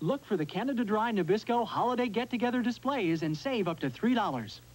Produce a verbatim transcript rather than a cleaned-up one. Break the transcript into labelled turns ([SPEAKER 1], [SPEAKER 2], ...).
[SPEAKER 1] Look for the Canada Dry Nabisco Holiday Get-Together displays and save up to three dollars.